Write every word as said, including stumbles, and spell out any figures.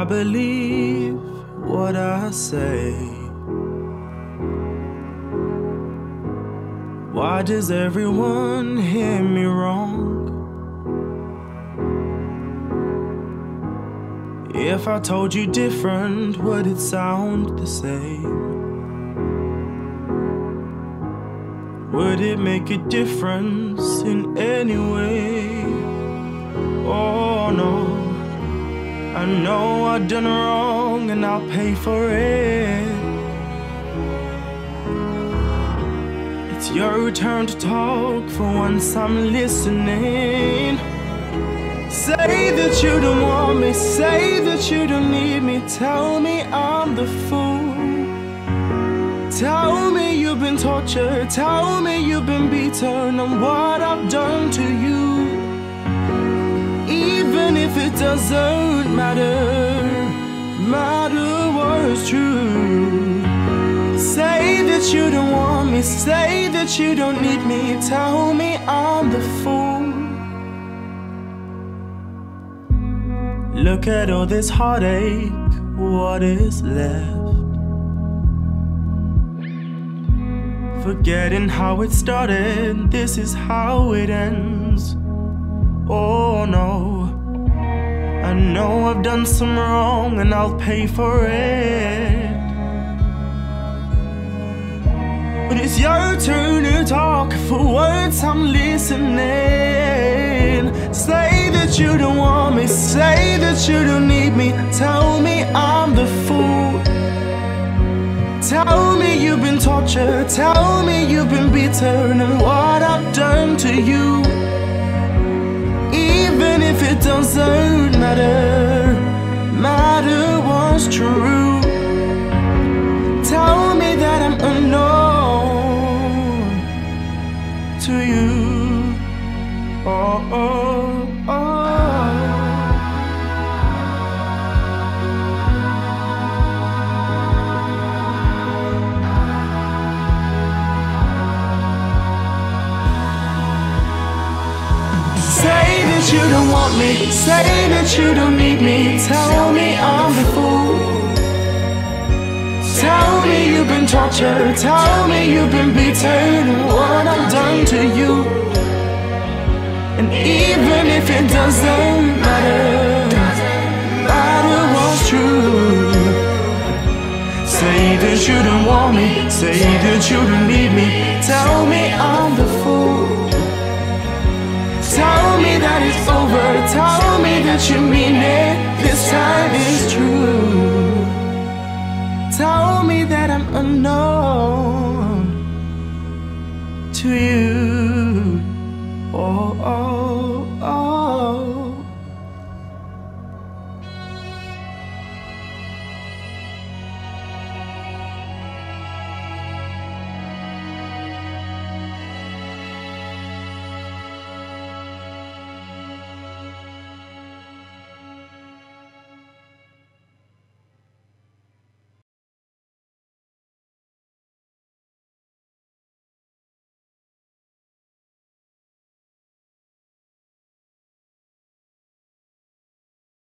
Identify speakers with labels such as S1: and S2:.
S1: I believe what I say. Why does everyone hear me wrong? If I told you different, would it sound the same? Would it make a difference in any way? Oh no, I know I've done wrong and I'll pay for it. It's your turn to talk, for once I'm listening. Say that you don't want me, say that you don't need me. Tell me I'm the fool. Tell me you've been tortured, tell me you've been beaten, and what I've done to you. Even if it doesn't matter, matter what's true. Say that you don't want me, say that you don't need me. Tell me I'm the fool. Look at all this heartache, what is left? Forgetting how it started, this is how it ends. Oh no, I know I've done some wrong and I'll pay for it. But it's your turn to talk, for once I'm listening. Say that you don't want me, say that you don't need me. Tell me I'm the fool. Tell me you've been tortured, tell me you've been beaten, and what I've done to you. Even if it doesn't matter, matter what's true. Tell me that I'm unknown to you. Oh, oh, oh. Say that you don't want me, say that you don't need me. Tell me I'm the fool. Tell me you've been tortured, tell me you've been beaten, and what I've done to you. And even if it doesn't matter, matter what's true. Say that you don't want me, say that you don't need me. Tell me I'm the fool. Tell me that it's over, tell me that you mean it.